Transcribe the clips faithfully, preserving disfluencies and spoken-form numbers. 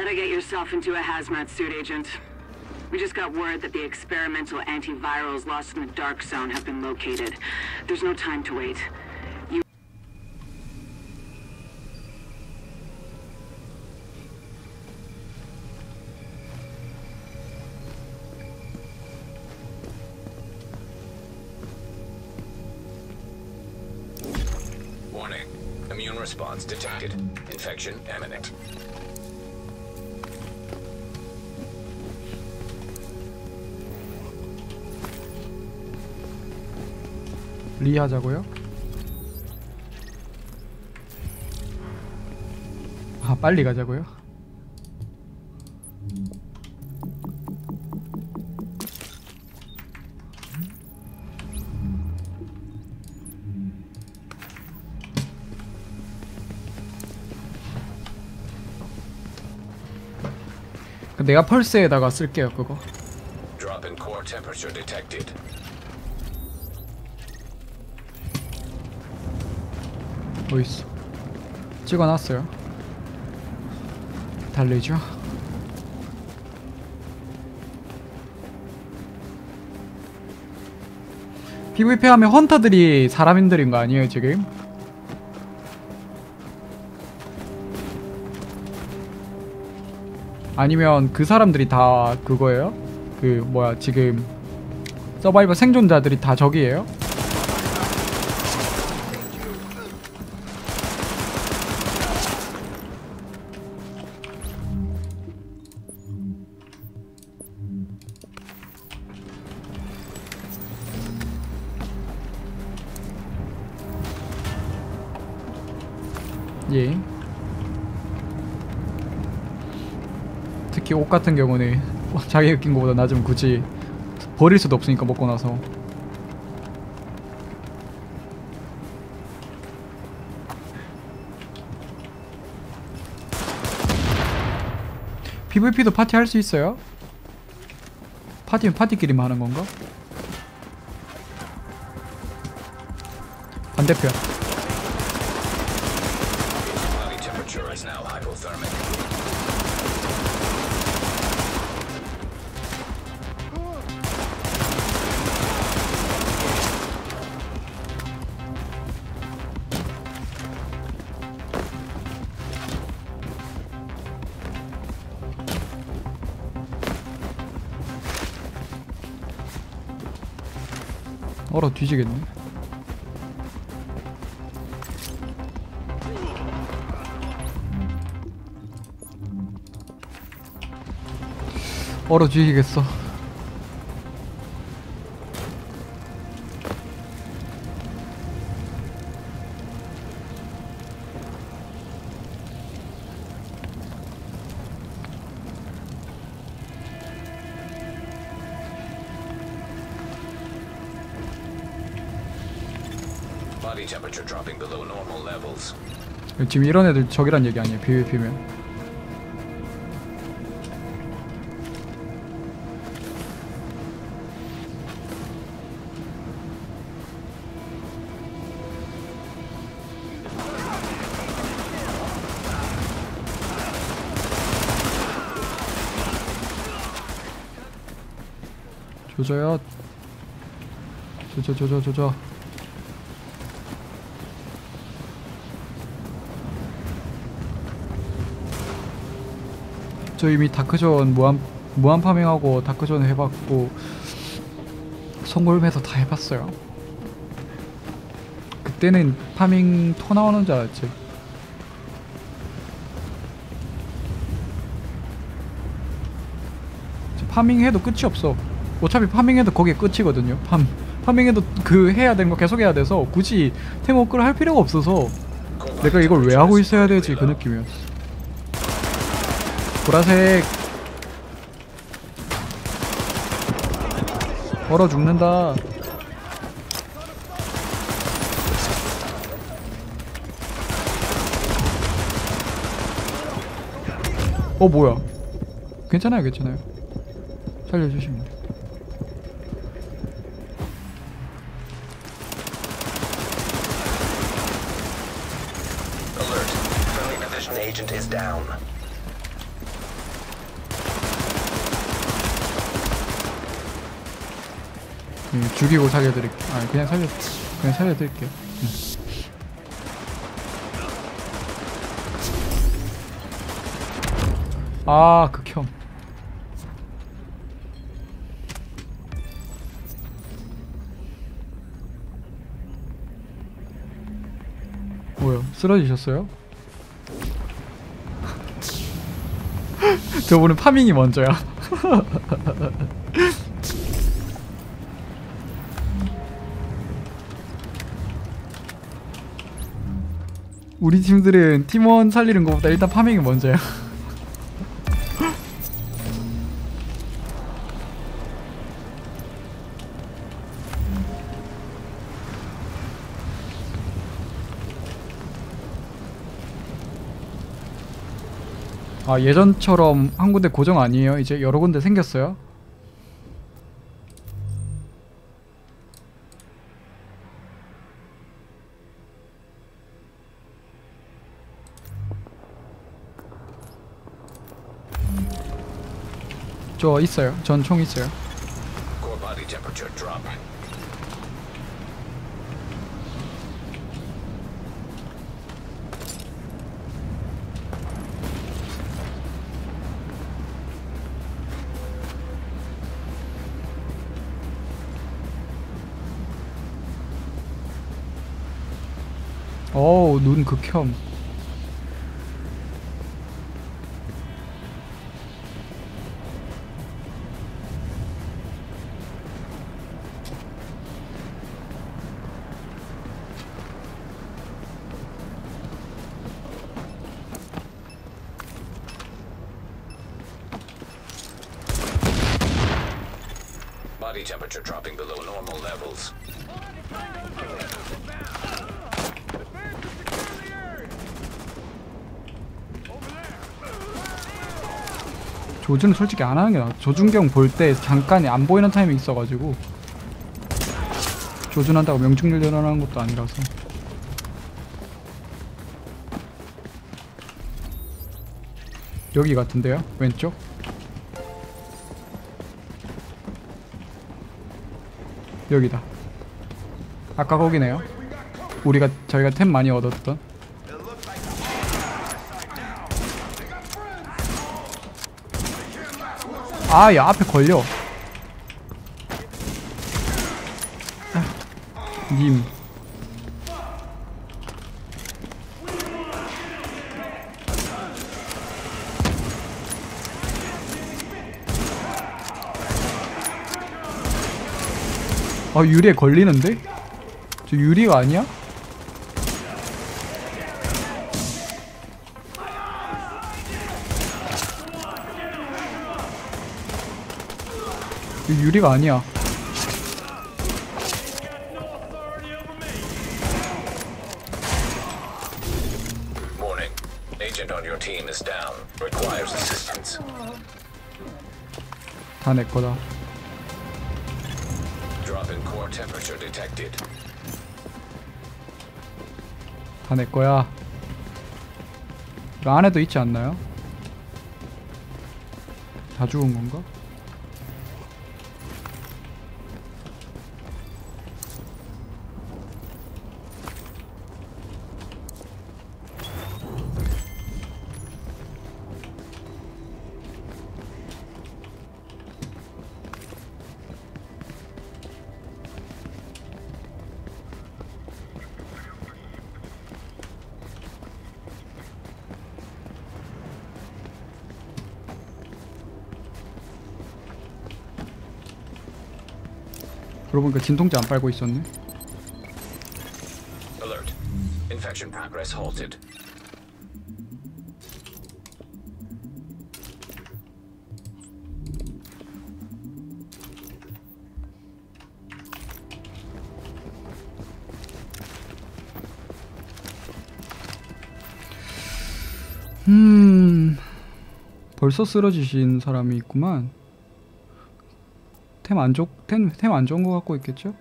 Better get yourself into a hazmat suit, Agent. We just got word that the experimental antivirals lost in the Dark Zone have been located. There's no time to wait. You Warning. Immune response detected. Infection imminent. 리 하자고요? 아, 빨리 가자고요? 내가 펄스에다가 쓸게요, 그거. Drop in core temperature detected. 어딨어? 찍어놨어요. 달리죠. 피브이피 하면 헌터들이 사람인들인 거 아니에요, 지금? 아니면 그 사람들이 다 그거예요? 그 뭐야, 지금 서바이벌 생존자들이 다 적이에요? 예. 특히 옷 같은 경우는 자기가 낀 거보다 낮으면 굳이 버릴 수도 없으니까 먹고 나서. 피브이피도 파티 할 수 있어요? 파티는 파티끼리만 하는 건가? 반대편. Body temperature is now hypothermic. 얼어 뒤지겠네. 얼어 뒤지겠어. Body temperature dropping below normal levels. 지금 이런 애들 적이란 얘기 아니에요, 피브이피면. 조져요. 조져 조져 조져. 저 이미 다크존 무한 무한 파밍하고 다크존 해봤고 송골매도 다 해봤어요. 그때는 파밍 토 나오는 줄 알았지. 파밍해도 끝이 없어. 어차피 파밍해도 거기에 끝이거든요. 팜 파밍해도 그 해야 되는 거 계속 해야 돼서 굳이 템 업그레이드 할 필요가 없어서 내가 이걸 왜 하고 있어야 되지, 그 느낌이었어. 보라색. 얼어 죽는다. 어 뭐야. 괜찮아요 괜찮아요. 살려주시면 돼요. Alert. Friendly division agent is down. 예, 죽이고 살려드릴게. 아 그냥 살려 그냥 살려드릴게요. 음. 아 극혐. 뭐요? 쓰러지셨어요? 저분은 파밍이 먼저야. 우리 팀들은 팀원 살리는 것보다 일단 파밍이 먼저야. 아 예전처럼 한 군데 고정 아니에요? 이제 여러 군데 생겼어요? 저 있어요. 전 총 있어요. Core body temperature drop. 어우 눈 극혐. Body temperature dropping below normal levels. 조준은 솔직히 안 하는 게 나아. 조준경 볼 때 잠깐 안 보이는 타이밍 있어가지고 조준한다고 명중률 일어나는 것도 아니라서. 여기 같은데요? 왼쪽? 여기다. 아까 거기네요. 우리가 저희가 템 많이 얻었던. 아, 야 앞에 걸려. 아, 님. 아 유리에 걸리는데? 저 유리가 아니야? 이거 유리가 아니야. Warning. Agent on your team is down. Requires assistance. 다 내 거다. Drop in core temperature detected. 다 내 거야. 이거 안에도 있지 않나요? 다 죽은 건가? 그러고 보니까 진통제 안 빨고 있었네. Alert. Infection progress halted. 음... 벌써 쓰러지신 사람이 있구만. 템 안 좋.. 템, 템 안 좋은 거 갖고 있겠죠?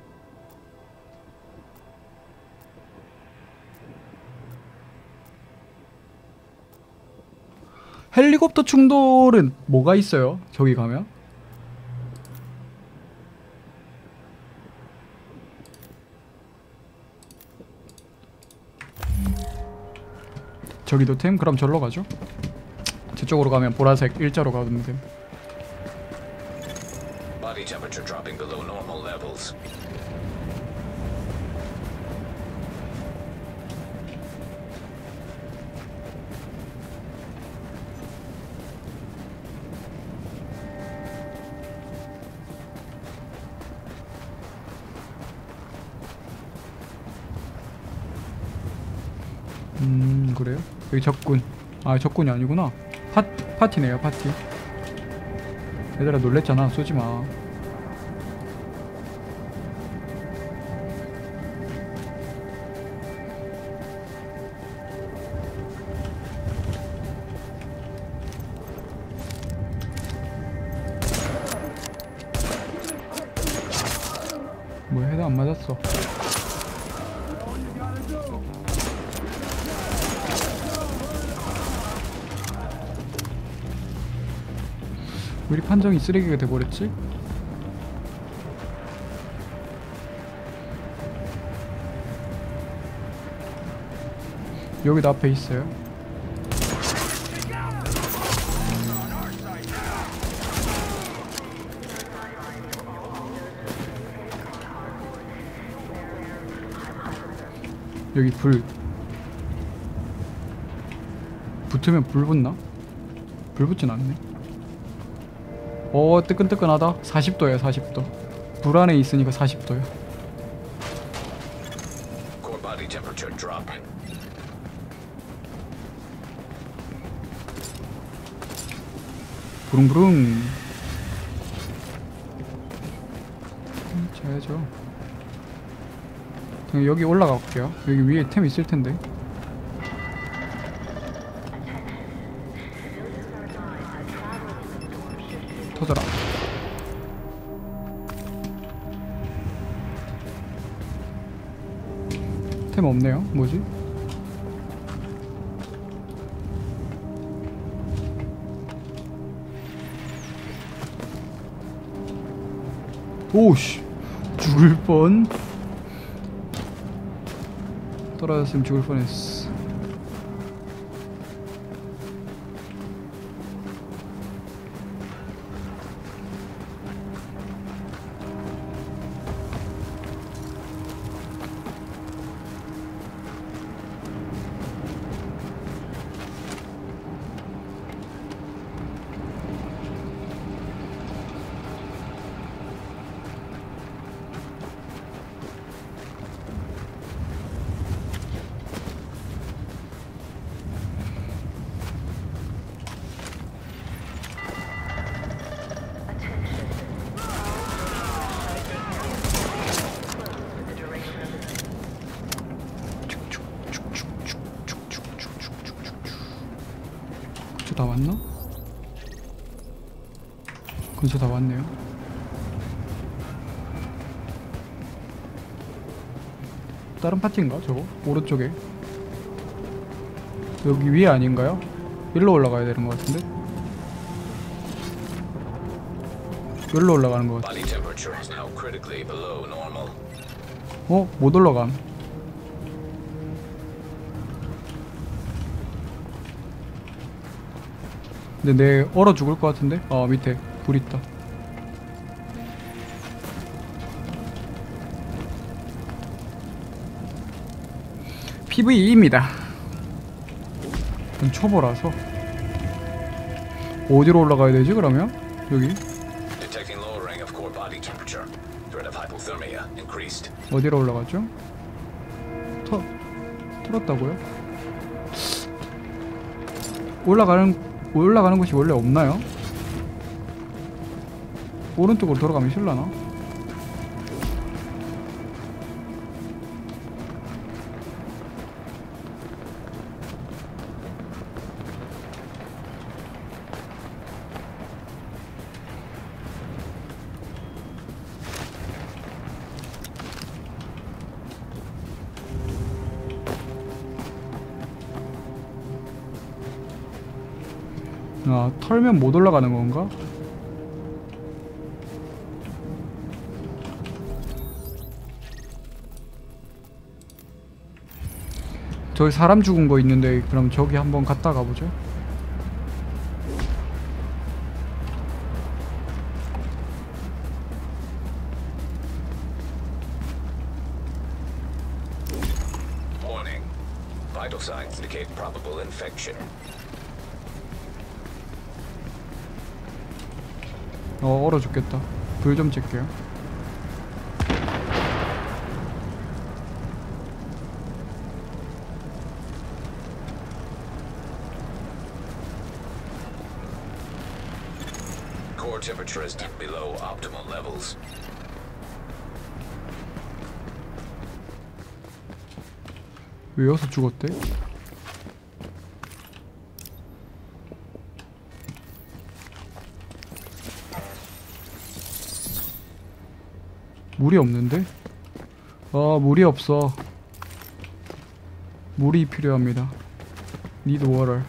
헬리콥터 충돌은 뭐가 있어요? 저기 가면? 저기도 템? 그럼 절로 가죠. 저쪽으로 가면 보라색 일자로 가면 됨. Body temperature dropping below normal levels. 음 그래요? 여기 적군. 아 적군이 아니구나. 파, 파티네요 파티. 얘들아 놀랬잖아. 쏘지마. 뭐 해도 안 맞았어. 우리 판정이 쓰레기가 돼버렸지? 여기도 앞에 있어요. 여기 불 붙으면 불 붙나? 불 붙진 않네. 오 뜨끈뜨끈하다. 사십 도야 사십 도. 불 안에 있으니까 사십 도야. Core body temperature dropping. 부릉부릉. 음, 자야죠. 그냥 여기 올라가 볼게요. 여기 위에 템 있을 텐데. 터져라. 템 없네요. 뭐지? 오우씨 죽을 뻔. 떨어졌으면 죽을 뻔했어. 근처 다 왔나? 근처 다 왔네요. 다른 파티인가 저거? 오른쪽에 여기 위에 아닌가요? 일로 올라가야 되는 것 같은데? 여기로 올라가는 것 같아. Body temperature is now critically below normal. 어? 못 올라감. 근데 내 얼어 죽을 것 같은데? 아 밑에 불 있다. 피브이입니다. 이건 초보라서. 어디로 올라가야 되지 그러면? 여기? Detecting lowering of core body temperature. Threat of hypothermia increased. 어디로 올라가죠? 터... 털었다고요? 올라가는... 올라가는 곳이 원래 없나요? 오른쪽으로 돌아가면 실라나? 아, 털면 못 올라가는 건가? 저기 사람 죽은 거 있는데 그럼 저기 한번 갔다 가보죠. Warning. Vital signs indicate probable infection. 어 얼어 죽겠다. 불 좀 쬐게요. Core temperature is deep below optimal levels. 왜 여기서 죽었대? 물이 없는데? 아 물이 없어. 물이 필요합니다. Need water.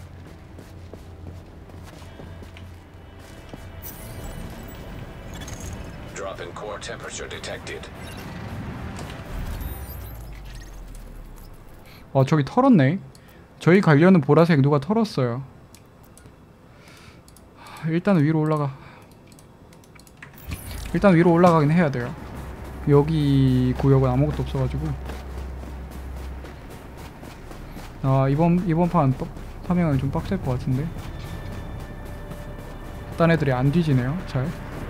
Drop in core temperature detected. 아 저기 털었네. 저희 가려는 보라색 누가 털었어요. 일단은 위로 올라가. 일단 위로 올라가긴 해야 돼요. 여기 구역은 아무것도 없어가지고. 아 이번 이번 판 파밍은 좀 빡셀 것 같은데. 딴 애들이 안 뒤지네요. 잘.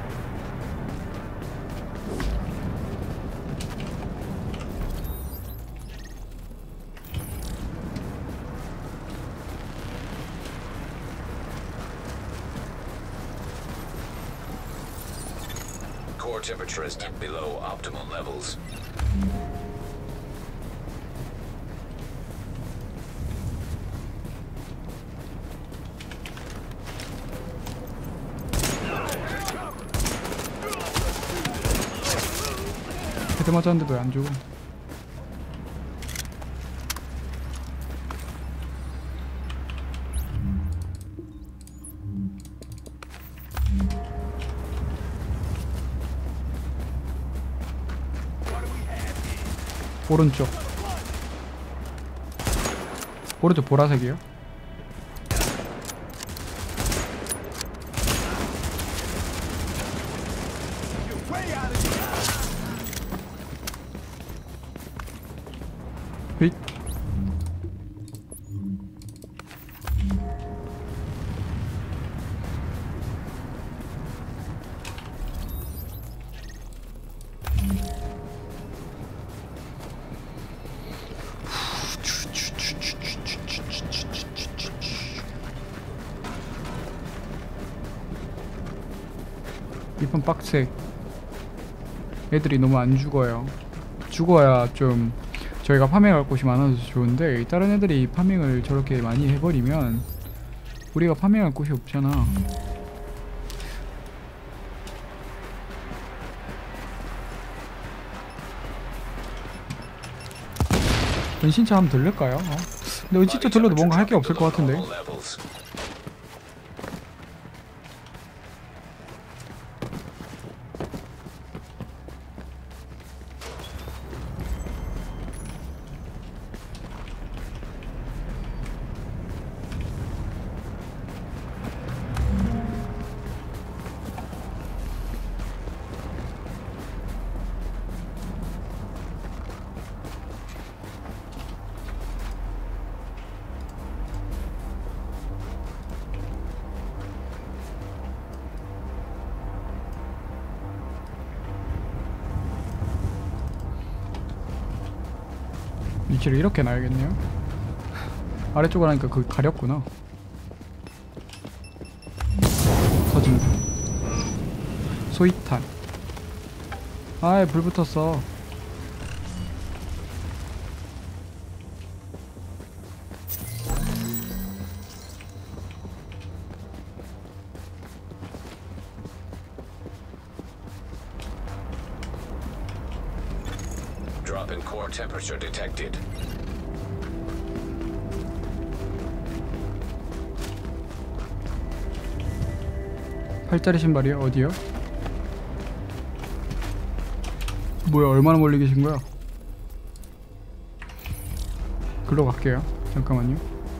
Core temperature is deep below optimal levels. 헤드 맞았는데도 안 죽어. 오른쪽 오른쪽 보라색이요. 휙. 이번 빡세. 애들이 너무 안 죽어요. 죽어야 좀 저희가 파밍할 곳이 많아서 좋은데 다른 애들이 파밍을 저렇게 많이 해버리면 우리가 파밍할 곳이 없잖아. 은신처 하면 들릴까요? 어? 근데 은신처 들려도 뭔가 할 게 없을 것 같은데. 위치를 이렇게 놔야겠네요. 아래쪽을 하니까 그게 가렸구나. 터진다. 소이탄. 아이 불 붙었어. Drop in core temperature detected. 팔짜리 신발이요? 어디요? 뭐야 얼마나 멀리 계신 거야? 글로 갈게요. 잠깐만요.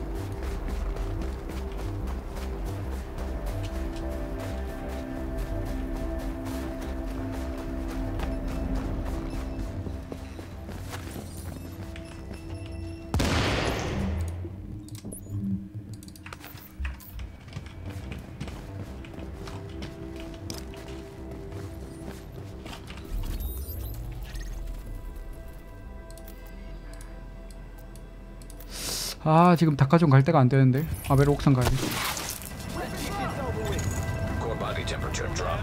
아 지금 닭가정 갈 때가 안 되는데. 아베르 옥상 가야 돼. Core body temperature drop.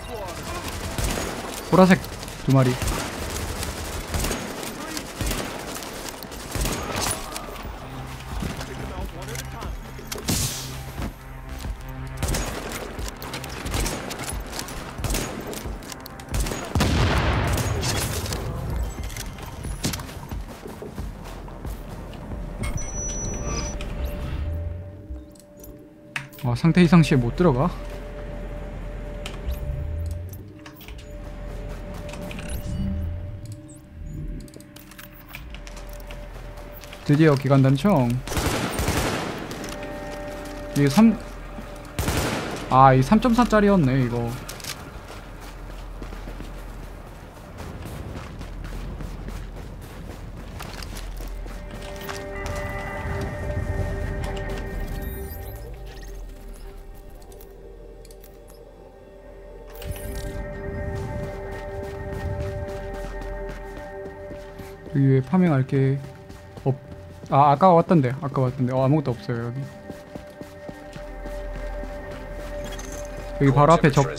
보라색 두 마리. 아, 상태 이상 시에 못 들어가? 드디어 기관단총. 이게 삼... 아, 이 삼 점 사 짜리였네 이거. 여기 왜 파밍할 게 없... 아 아까 왔던데 아까 왔던데 어 아무것도 없어요 여기. 여기 바로 앞에 적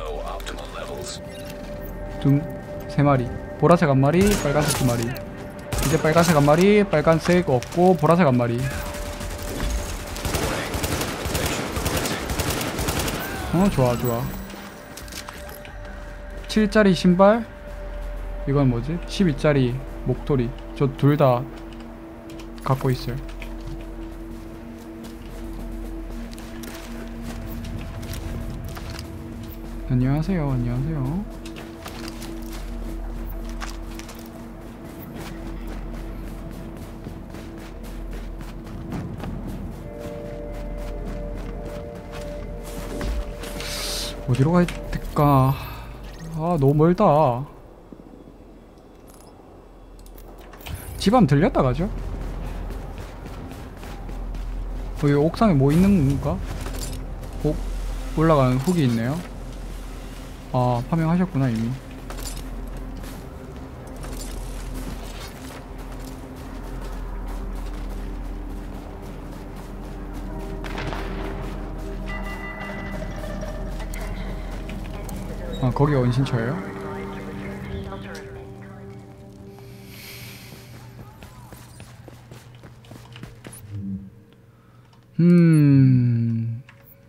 두 세 마리. 보라색 한 마리, 빨간색 두 마리. 이제 빨간색 한 마리, 빨간색 없고 보라색 한 마리. 어 좋아 좋아. 칠 짜리 신발. 이건 뭐지? 십이 짜리 목도리. 저 둘 다 갖고 있어요. 안녕하세요. 안녕하세요. 어디로 가야 될까? 아 너무 멀다. 집 한번 들렸다 가죠? 여기 옥상에 뭐 있는 건가? 옥 올라가는 훅이 있네요. 아 파밍하셨구나 이미. 아 거기가 원신처예요? 음...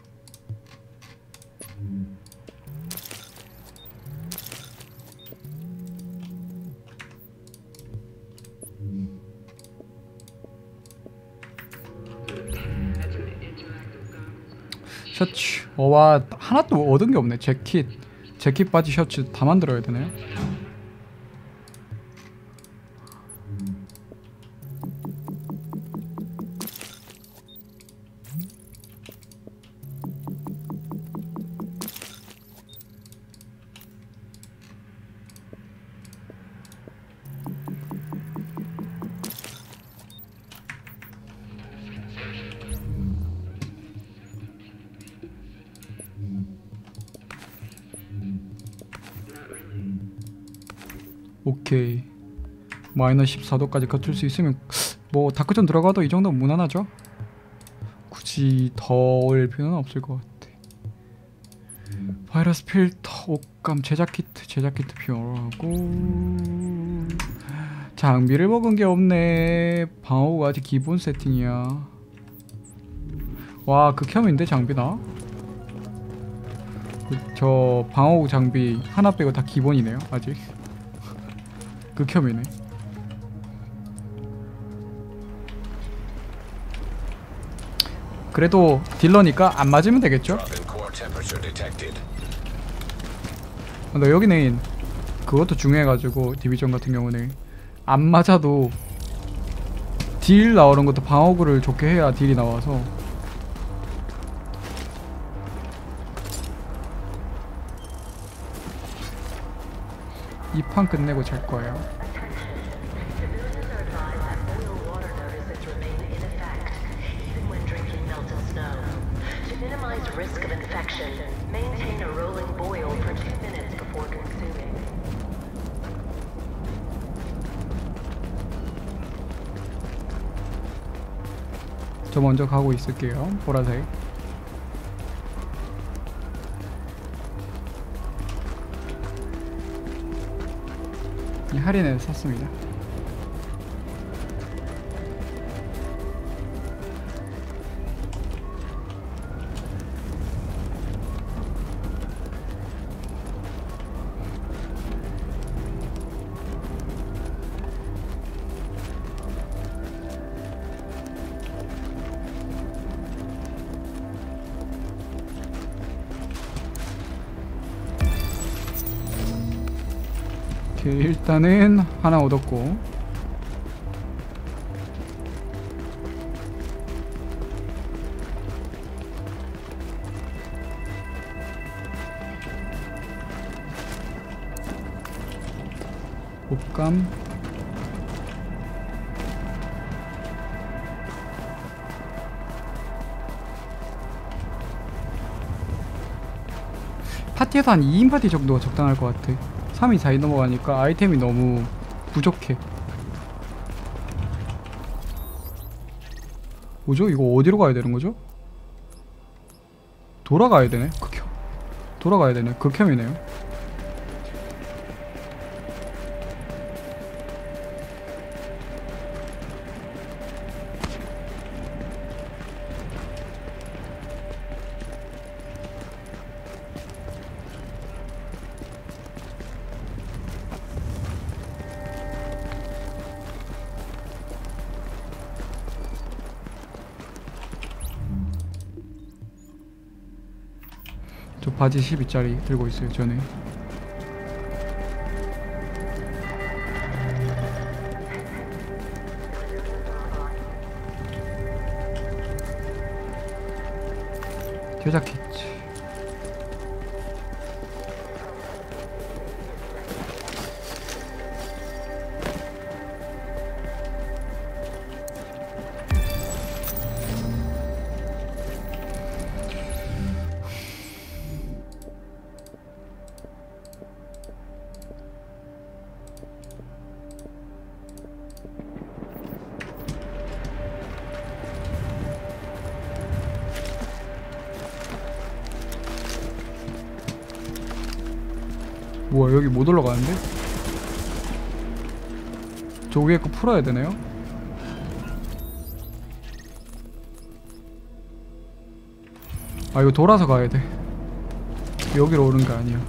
셔츠. 어와 하나도 얻은 게 없네. 재킷 재킷 바지 셔츠 다 만들어야 되네요. 오케이. 마이너스 십사 도까지 거칠 수 있으면 뭐 다크존 들어가도 이 정도면 무난하죠? 굳이 더올 필요는 없을 것 같아. 바이러스 필터, 옷감, 제작 키트, 제작 키트 필요하고 장비를 먹은 게 없네. 방어구가 아직 기본 세팅이야. 와 극혐인데 장비나? 저 방어구 장비 하나 빼고 다 기본이네요 아직. 극혐이네. 그래도 딜러니까 안 맞으면 되겠죠? 근데 여기는 그것도 중요해가지고 디비전 같은 경우는 안 맞아도 딜 나오는 것도 방어구를 좋게 해야 딜이 나와서. 이 판 끝내고 잘 거예요. 저 먼저 가고 있을게요. 보라색. 이 할인을 샀습니다. 일단은 하나 얻었고, 옷감 파티에서 한 이 인 파티 정도가 적당할 것 같아. 삼 인, 사 인 넘어가니까 아이템이 너무 부족해. 뭐죠? 이거 어디로 가야 되는 거죠? 돌아가야 되네. 극혐. 돌아가야 되네. 극혐이네요. 저 바지 십이 짜리 들고 있어요. 저는 제작했지. 뭐야, 여기 못 올라가는데? 저 위에 거 풀어야 되네요? 아, 이거 돌아서 가야 돼. 여기로 오는 게 아니야.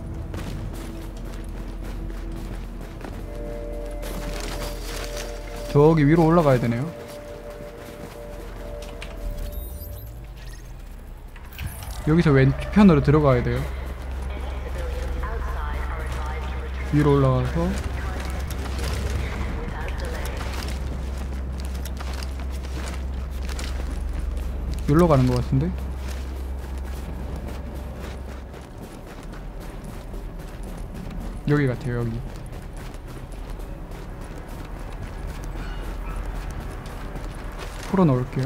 저기 위로 올라가야 되네요. 여기서 왼편으로 들어가야 돼요. 위로 올라가서 여기로 가는 것 같은데? 여기 같아요. 여기 풀어 넣을게요.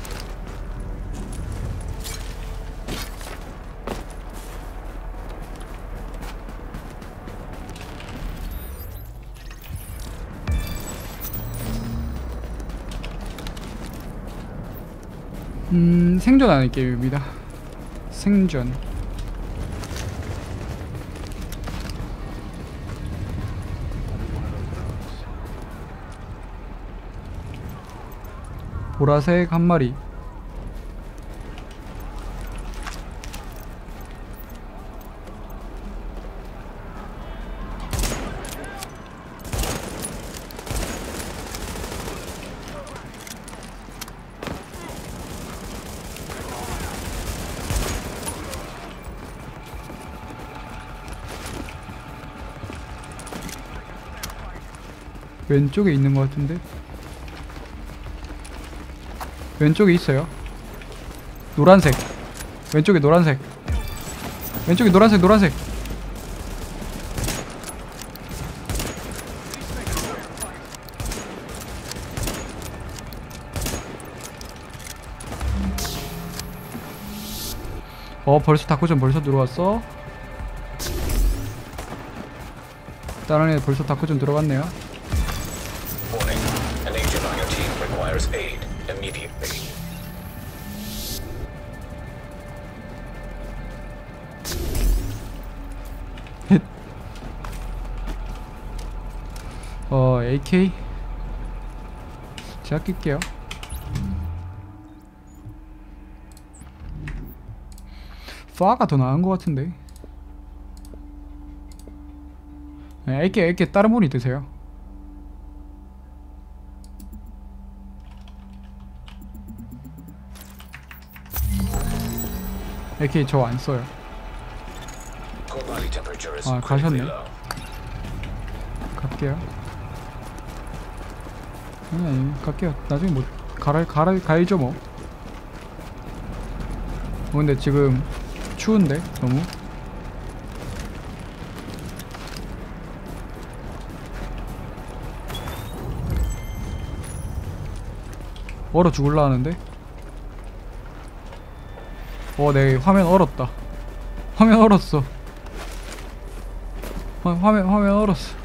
음, 생존하는 게임입니다. 생존. 보라색 한 마리. 왼쪽에 있는 것 같은데? 왼쪽에 있어요. 노란색. 왼쪽에 노란색. 왼쪽에 노란색 노란색. 어 벌써 다크존 벌써 들어왔어. 다른 애 벌써 다크존 들어갔네요. Warning. An agent on your team requires aid immediately. 어 에이케이 제가 낄게요. 파가 더 나은 것 같은데. 네, 에이케이 에이케이 다른 분이 드세요. 에이케이 저 안 써요. Core body temperature is 아 critically 가셨네. low. 갈게요. 아니 아니 갈게요. 나중에 뭐 갈아 갈아 갈죠 뭐. 어, 근데 지금 추운데 너무. 얼어 죽을라 하는데. 어, 내 화면 얼었다. 화면 얼었어. 화, 화면 화면 얼었어.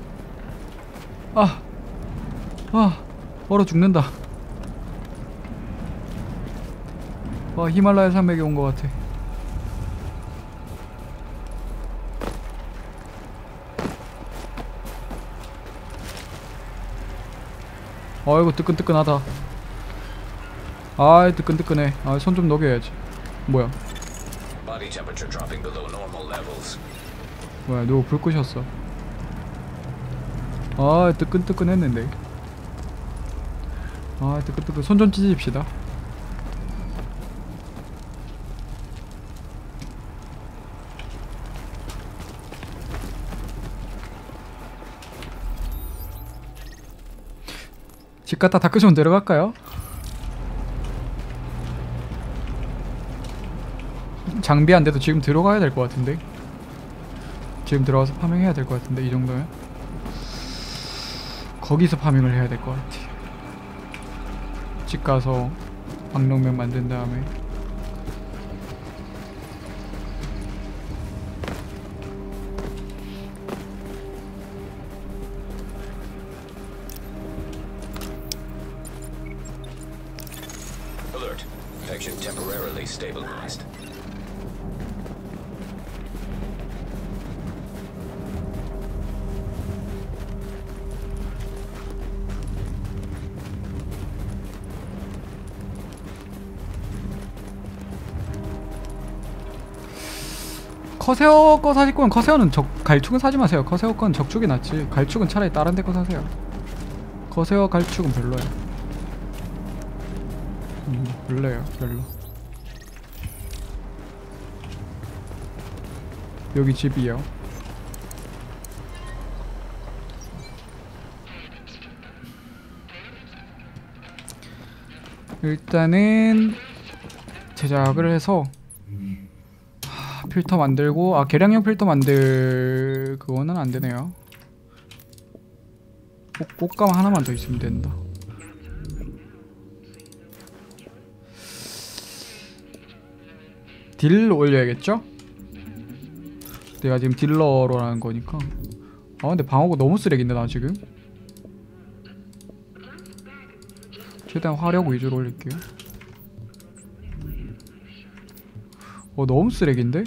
아, 아, 얼어 죽는다. 와, 히말라야 산맥에 온 것 같아. 아이고 뜨끈뜨끈하다. 아이 뜨끈뜨끈해. 아, 손 좀 녹여야지. 뭐야? Body temperature dropping below normal levels. 뭐야? 누구 불 끄셨어? 아 뜨끈뜨끈했는데. 아 뜨끈뜨끈. 손 좀 찢읍시다. 집 갔다 다크존 내려갈까요? 장비 안 돼도 지금 들어가야 될 것 같은데. 지금 들어가서 파밍해야 될 것 같은데 이 정도면 거기서 파밍을 해야 될 것 같아. 집 가서 악령맥 만든 다음에. Alert. Infection temporarily stabilized. 커세어 거 사실 거면 커세어는 적 갈축은 사지 마세요. 커세어 건 적축이 낫지. 갈축은 차라리 다른 데 거 사세요. 커세어 갈축은 별로야. 음, 별로예요. 별로. 여기 집이요. 일단은 제작을 해서 하, 필터 만들고. 아 계량형 필터 만들 그거는 안 되네요. 꽃, 꽃감 하나만 더 있으면 된다. 딜 올려야겠죠? 내가 지금 딜러로 하는 거니까. 아 근데 방어구 너무 쓰레기인데 나 지금. 최대한 화력 위주로 올릴게요. 어 너무 쓰레기인데?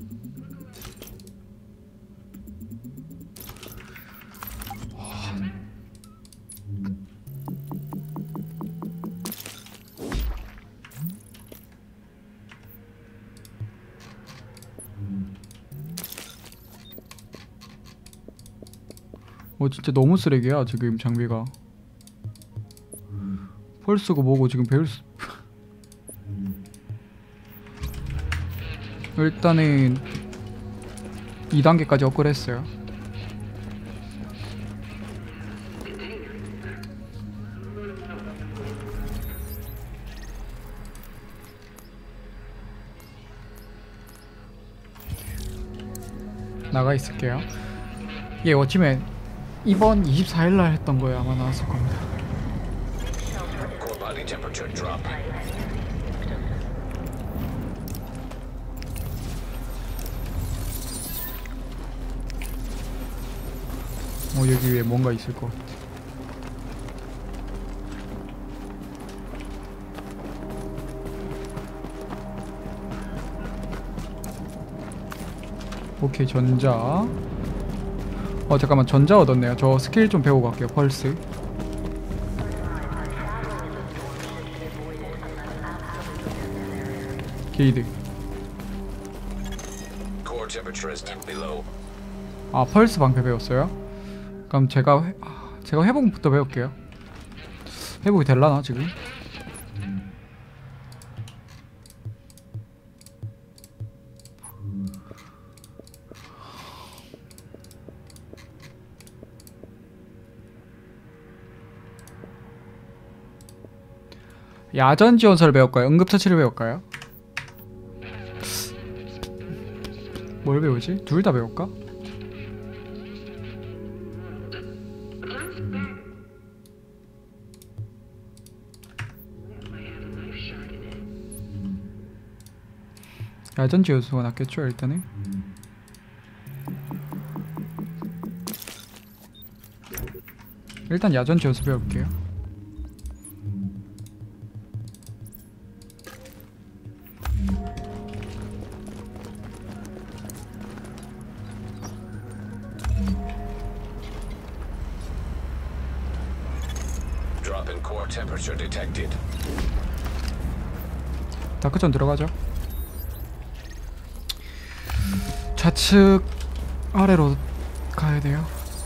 어 진짜 너무 쓰레기야 지금 장비가. 펄스고 뭐고 지금 배울 수... 일단은 이 단계까지 업그레이드 했어요. 나가 있을게요. 예, 어찌면 이번 이십사일날 했던 거에 아마 나왔을 겁니다. Core body temperature drop. 어, 여기 위에 뭔가 있을 것 같아. 오케이, 전자. 어, 잠깐만, 전자 얻었네요. 저 스킬 좀 배우고 갈게요. 펄스. 게이드. Core temperature is below. 아, 펄스 방패 배웠어요? 그럼 제가 회, 아, 제가 회복부터 배울게요. 회복이 될라나 지금? 야전 지원서를 배울까요? 응급처치를 배울까요? 뭘 배우지? 둘 다 배울까? 야전 지원서가 낫겠죠, 일단은. 일단 야전 지원서 배울게요. Drop in core temperature detected. 다크전 들어가죠. 좌측 아래로 가야 돼요.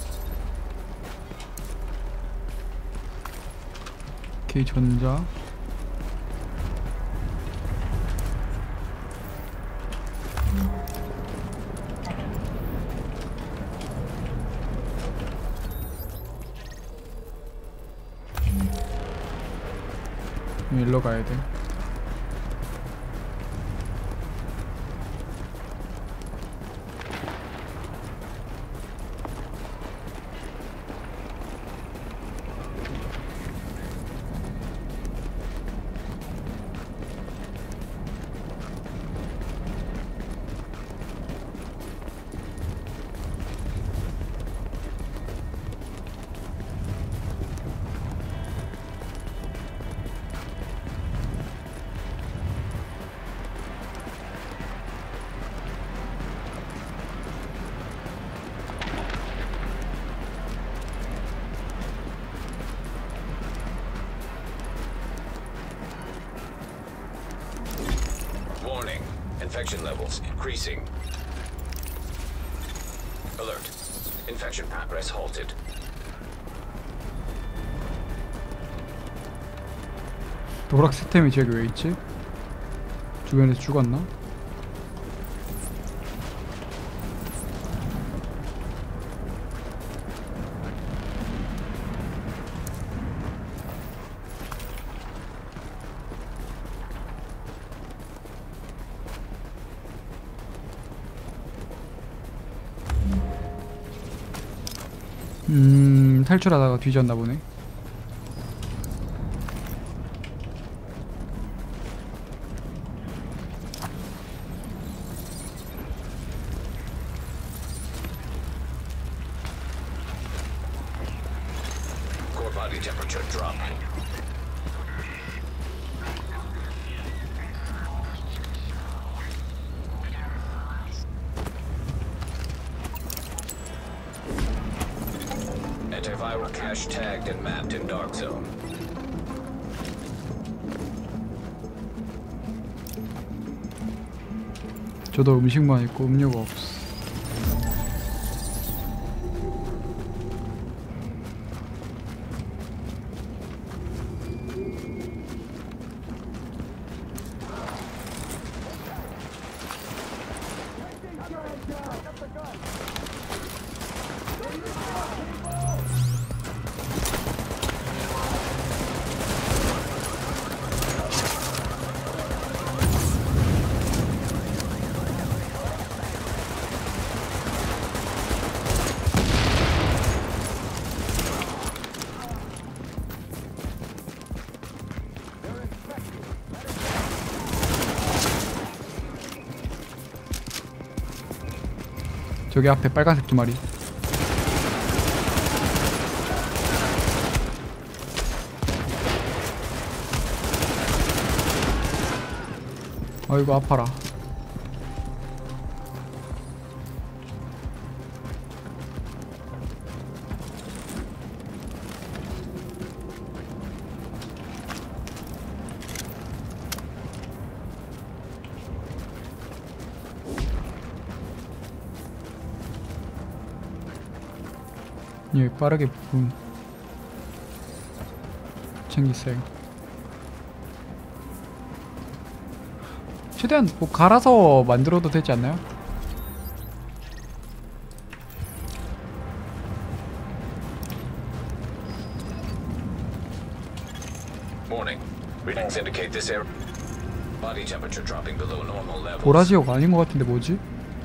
오케이, 전자. 일로 가야 돼. Warning. Infection levels increasing. Alert. Infection progress halted. 도락 스템이 저기 왜 있지? 주변에서 죽었나? 음, 탈출하다가 뒤졌나 보네. Core body temperature drop. Antiviral cache tagged and mapped in dark zone. 저도 음식만 있고 음료가 없어. 저기 앞에 빨간색 두 마리. 아이고 아파라. 예, 빠르게 부분 챙기세요. 최대한 뭐 갈아서 만들어도 되지 않나요? Morning. Readings indicate this air body temperature dropping below normal levels. 보라지역 아닌 것 같은데 뭐지?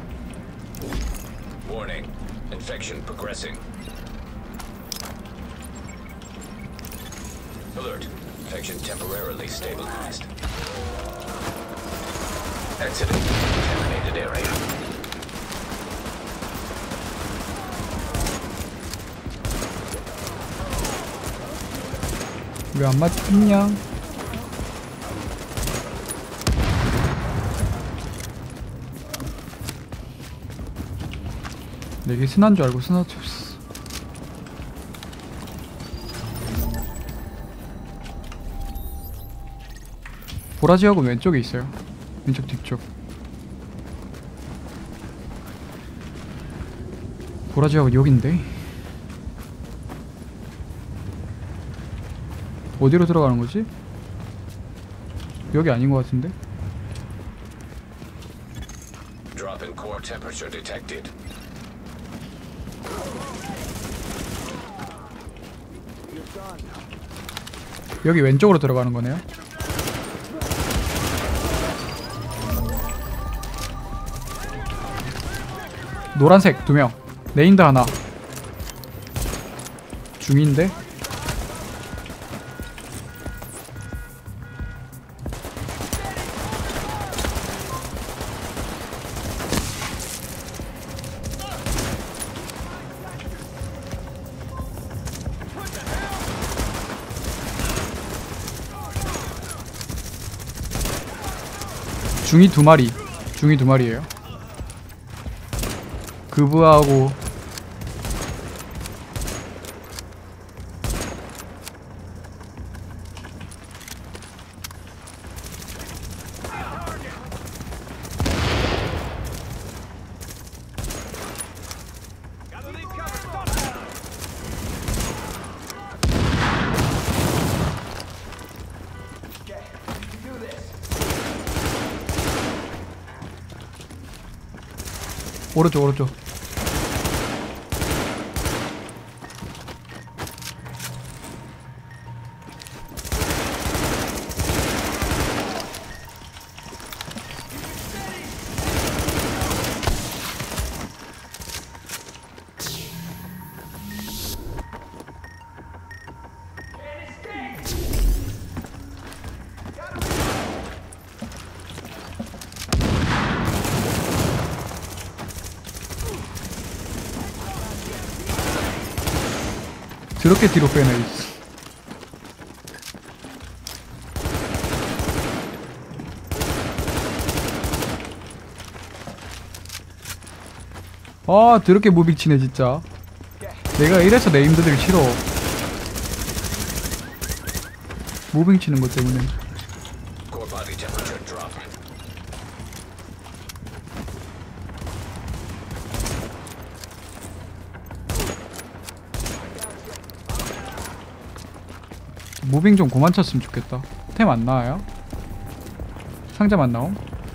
Warning. Infection progressing. Alert. Infection temporarily stabilized. Exiting contaminated area. 왜 안 맞냐? 내게 스난 줄 알고 스나쳤어. 보라지역은 왼쪽에 있어요. 왼쪽 뒤쪽. 보라지역은 여긴데 어디로 들어가는 거지? 여기 아닌 것 같은데? Drop in core temperature detected. 여기 왼쪽으로 들어가는 거네요. 노란색 두 명. 네임드 하나. 중인데? 중이 두 마리. 중이 두 마리예요. 그부하고 오른쪽 오른쪽. 저렇게 뒤로 빼네. 아 더럽게 무빙 치네 진짜. 내가 이래서 네임드들 싫어. 무빙 치는 것 때문에. Core body temperature drop. 무빙 좀 그만 쳤으면 좋겠다. 템 안 나와요? 상자만 나옴?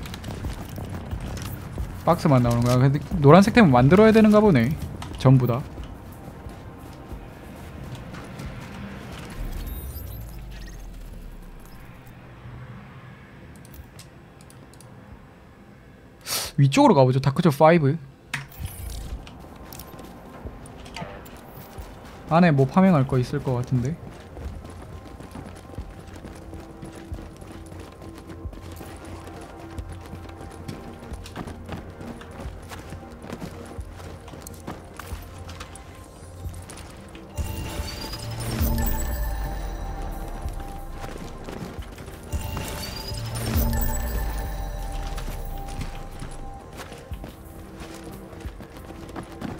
박스만 나오는 거야. 근데 노란색 템은 만들어야 되는가 보네. 전부 다. 위쪽으로 가보죠. 다크존 오. 안에 뭐 파밍할 거 있을 것 같은데.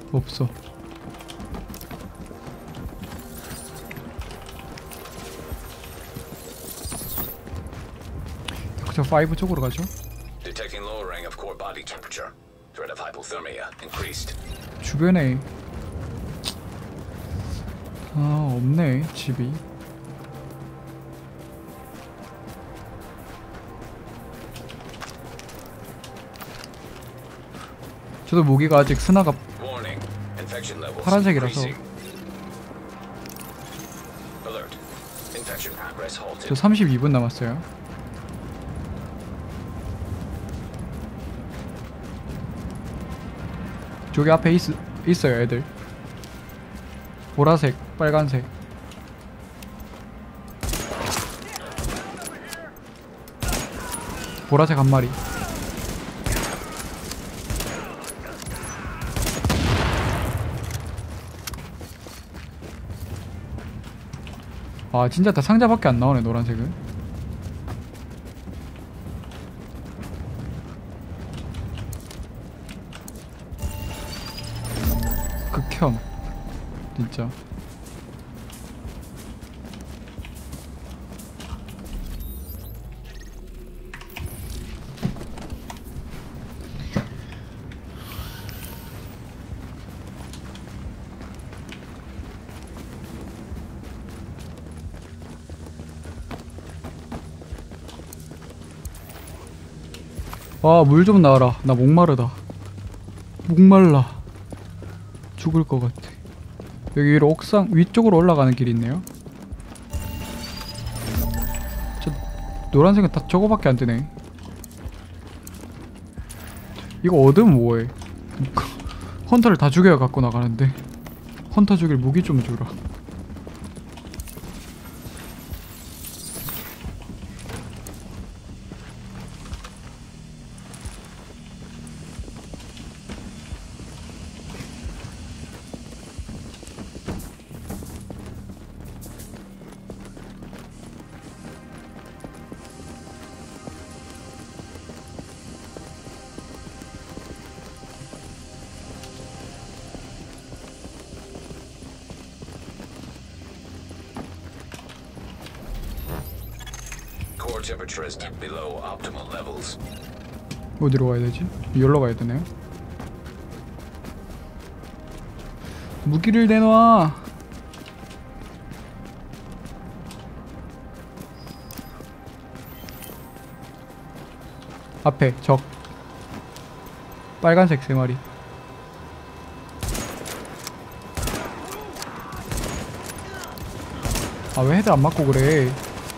없어. 저 오 쪽으로 가죠. Detecting lowering of core body temperature. Threat of hypothermia increased. 주변에 아 없네 집이. 저도 무기가 아직 스나가 Warning. Infection levels 파란색이라서. increasing. Alert. Infection progress halted. 저 삼십이 분 남았어요. 저기 앞에 있, 있어요 애들. 보라색, 빨간색. 보라색 한 마리. 아 진짜 다 상자밖에 안 나오네 노란색은. 극혐 진짜. 아, 물 좀 나와라. 나 목마르다. 목말라. 죽을 것 같아. 여기 위로 옥상 위쪽으로 올라가는 길이 있네요. 저 노란색은 다 저거밖에 안 뜨네. 이거 얻으면 뭐해? 헌터를 다 죽여야 갖고 나가는데. 헌터 죽일 무기 좀 주라. Core temperature is below optimal levels. 어디로 가야 되지? 여기로 가야 되네요. 무기를 내놔. 앞에 적. 빨간색 세 마리. 아 왜 헤드 안 맞고 그래?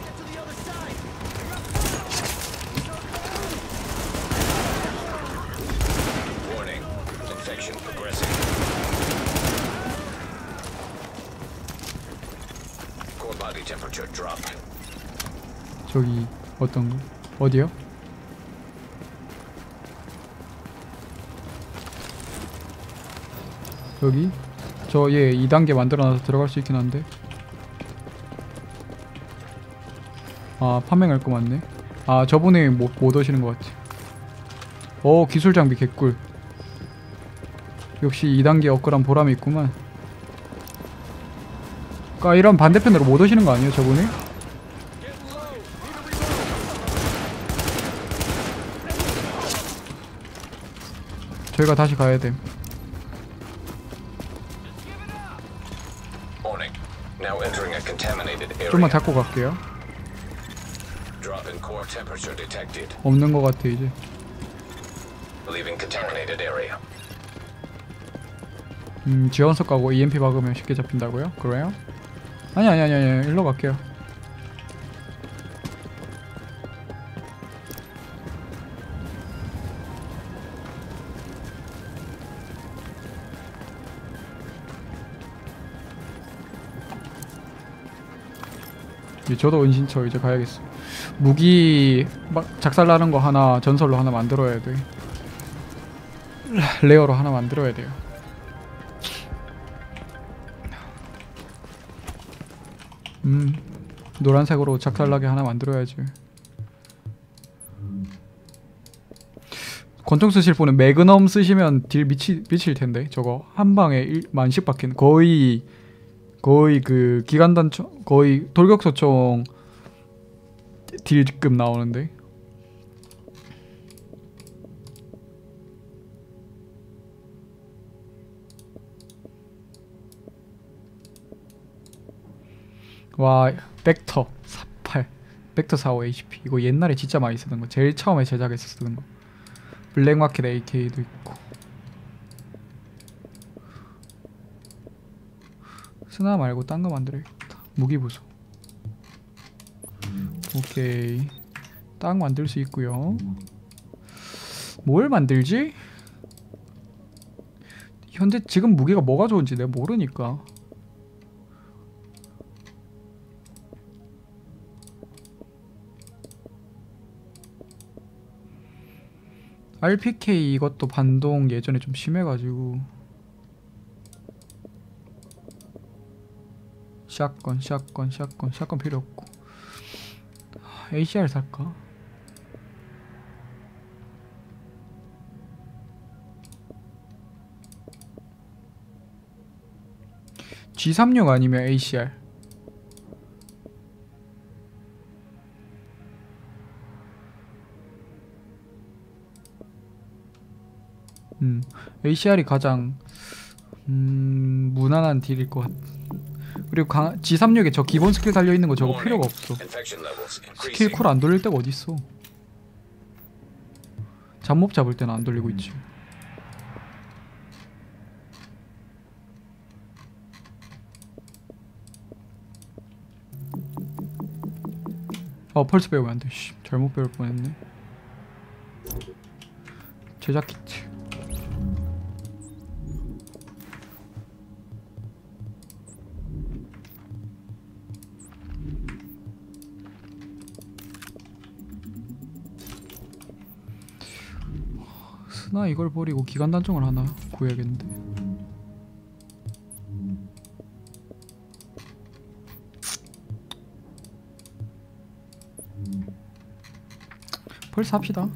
Warning. Infection progressing. Core body temperature dropped. 저기 어떤 거? 어디요? 여기? 저 얘 이 단계 만들어놔서 들어갈 수 있긴 한데. 아 판매할 거 맞네. 아 저분이 못, 못 오시는 것 같아. 오 기술 장비 개꿀. 역시 이 단계 업그레이드한 보람이 있구만. 아 이런 반대편으로 못 오시는 거 아니에요 저분이? 저희가 다시 가야 돼. Warning. Now entering a contaminated area. 좀만 잡고 갈게요. Drop in core temperature detected. 없는 것 같아 이제. Leaving contaminated area. 음 지원석 가고 이엠피 박으면 쉽게 잡힌다고요? 그래요? 아니 아니 아니 아니 일로 갈게요. 이제 저도 은신처 이제 가야겠어. 무기 막 작살나는 거 하나 전설로 하나 만들어야 돼. 레어로 하나 만들어야 돼요. 음 노란색으로 작살나게 하나 만들어야지. 권총 쓰실 분은 매그넘 쓰시면 딜 미치, 미칠 텐데 저거 한 방에 일, 만씩 박힌 거의 거의 그 기관단총 거의 돌격소총 딜급 나오는데. 와 벡터 사십팔 벡터 사십오 에이치피 이거 옛날에 진짜 많이 쓰던 거. 제일 처음에 제작해서 쓰던 거. 블랙마켓 에이케이도 있고. 스나 말고 딴 거 만들어야겠다. 무기부수. 오케이. 딱 만들 수 있고요. 뭘 만들지? 현재 지금 무기가 뭐가 좋은지 내가 모르니까. 알피케이 이것도 반동 예전에 좀 심해가지고. 샷건 샷건 샷건 샷건 필요 없고. 에이씨알 살까? 지 삼십육 아니면 에이씨알. 음, 에이씨알이 가장 음, 무난한 딜일 것 같아. 그리고 강, 지 삼십육에 저 기본 스킬 달려있는 거 저거 필요가 없어. 스킬 쿨 안 돌릴 때가 어딨어. 잡몹 잡을 때는 안 돌리고 있지. 어 펄스 배우면 안돼. 잘못 배울 뻔했네. 제작 키트. 스나 이걸 버리고 기관 단총을 하나 구해야겠는데. 펄스 합시다.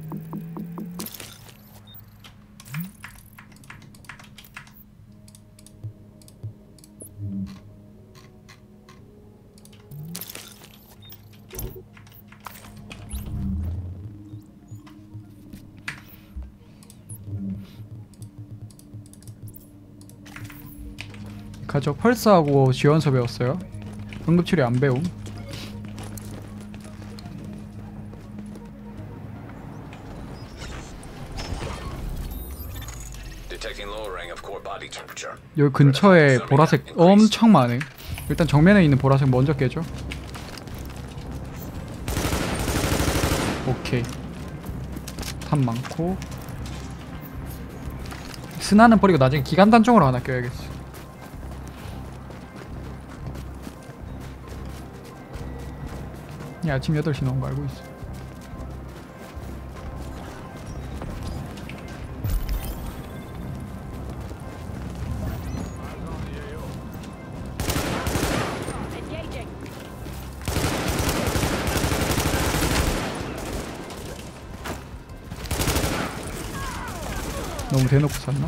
가죠. 펄스하고 지원서 배웠어요. 응급치료 안 배움. 여기 근처에 보라색 엄청 많네. 일단 정면에 있는 보라색 먼저 깨죠. 오케이. 탑 많고. 스나는 버리고 나중에 기관 단총으로 하나 껴야겠어. 야, 아침 여덟 시 넘은 거 알고 있어. 너무 대놓고 샀나?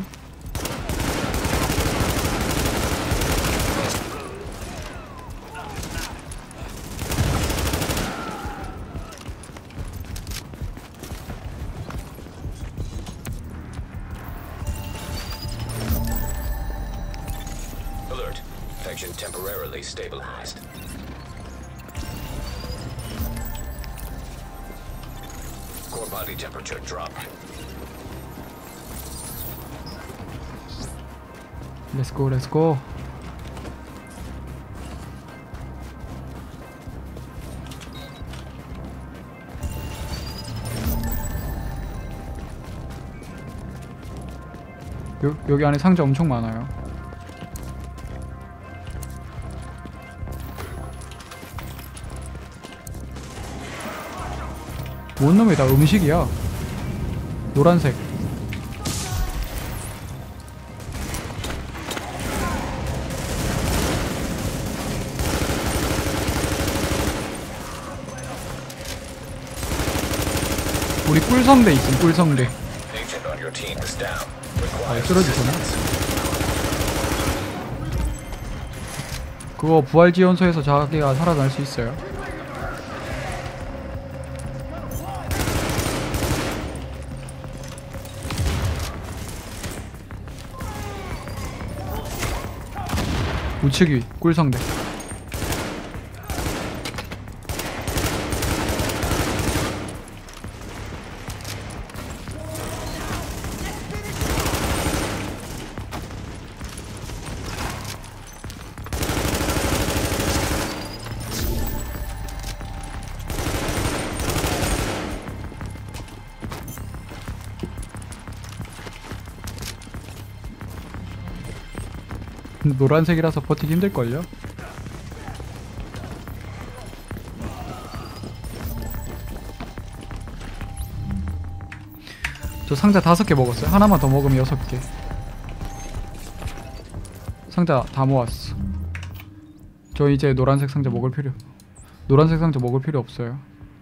Temporarily stabilized. Core body temperature drop. Let's go, let's go. 요, 여기 안에 상자 엄청 많아요. 뭔 놈이 다 음식이야. 노란색. 우리 꿀성대 있음. 꿀성대. your team is down. 아, Requires 쓰러지구나. assistance. 그거 부활 지원소에서 자기가 살아날 수 있어요. 우측이 꿀성대. 노란색이라서 버티기 힘들걸요? 저 상자 다섯 개 먹었어요. 하나만 더 먹으면 여섯 개. 상자 다 모았어. 저 이제 노란색 상자 먹을 필요 노란색 상자 먹을 필요 없어요.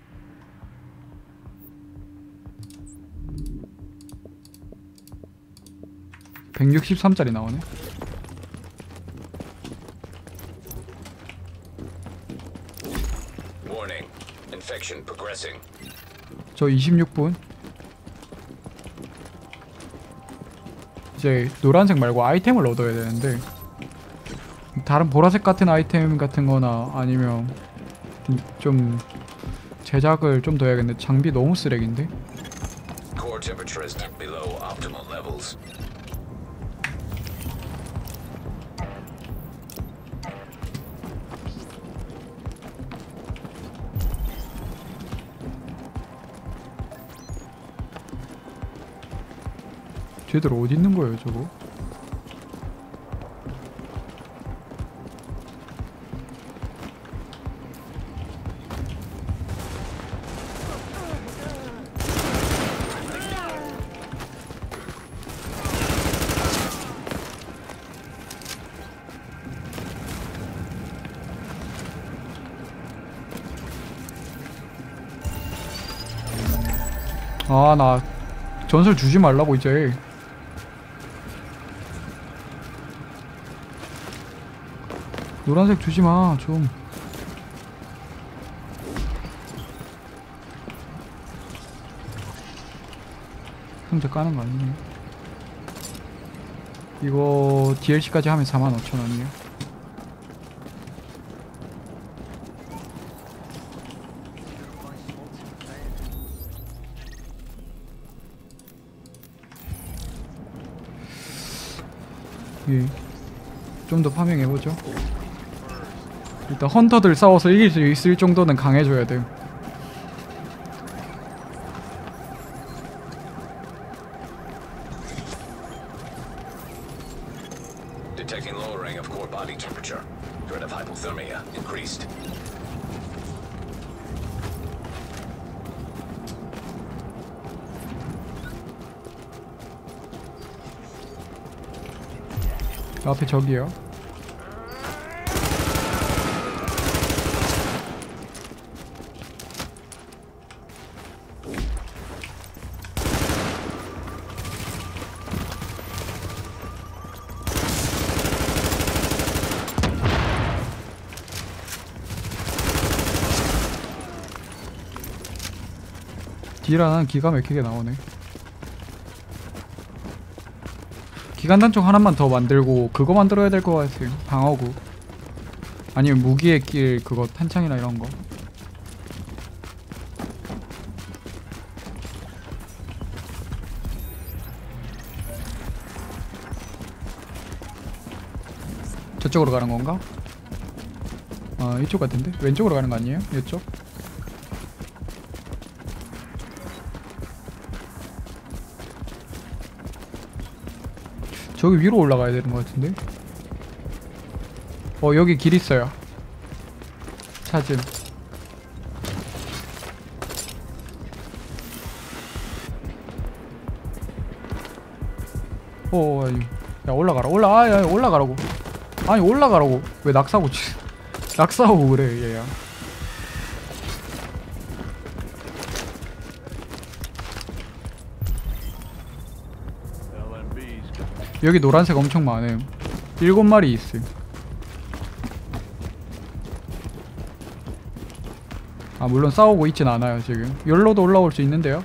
백육십삼 짜리 나오네. Warning. Infection progressing. 저 이십육 분. 이제 노란색 말고 아이템을 얻어야 되는데 다른 보라색 같은 아이템 같은 거나 아니면 좀 제작을 좀 더 해야겠는데 장비 너무 쓰레기인데? Core temperature is below optimal levels. 쟤들 어디 있는 거예요, 저거? 아, 나 전설 주지 말라고 이제. 노란색 주지마 좀. 상자 까는 거 아니네. 이거 디엘씨까지 하면 사만 오천 원이에요. 예. 좀 더 파밍해보죠. 일단 헌터들 싸워서 이길 수 있을 정도는 강해줘야 돼. Detecting lowering of core body temperature. Threat of hypothermia increased. 앞에 저기요. 딜하는 기가 막히게 나오네. 기관단총 하나만 더 만들고 그거 만들어야 될 것 같아요. 방어구 아니면 무기에 낄 그거 탄창이나 이런 거. 저쪽으로 가는 건가? 아, 이쪽 같은데? 왼쪽으로 가는 거 아니에요? 이쪽? 저기 위로 올라가야 되는 것 같은데? 어, 여기 길 있어요. 찾음. 어, 야, 올라가라. 올라, 아, 야, 올라가라고. 아니, 올라가라고. 왜 낙사고, 낙사하고 그래, 얘야. 여기 노란색 엄청 많음. 일곱 마리 있음. 아 물론 싸우고 있진 않아요 지금. 열로도 올라올 수 있는데요.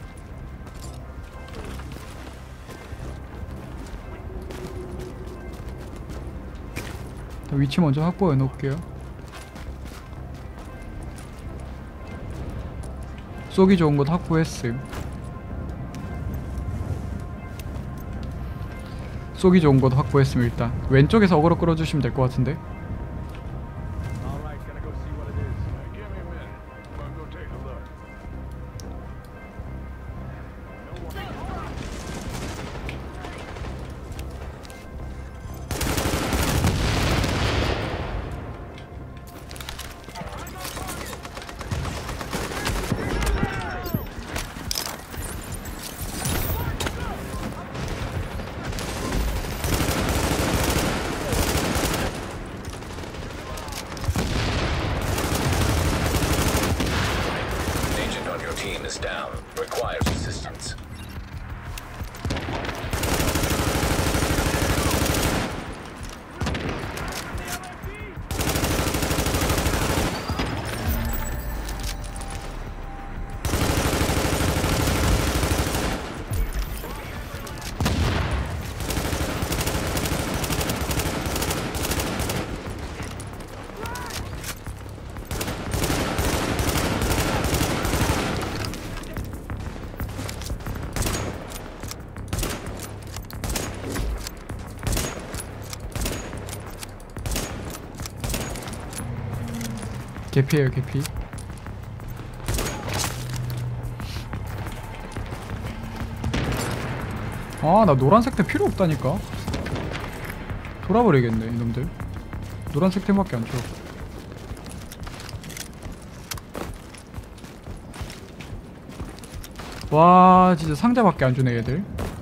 위치 먼저 확보해 놓을게요. 쏘기 좋은 곳 확보했음. 쏘기 좋은 곳 확보했음. 일단 왼쪽에서 어그로 끌어주시면 될 것 같은데. Team is down. Requires assistance. 개피에요 개피. 아 나 노란색 템 필요 없다니까. 돌아버리겠네 이놈들. 노란색 템밖에 안 줘. 와 진짜 상자밖에 안 주네 얘들.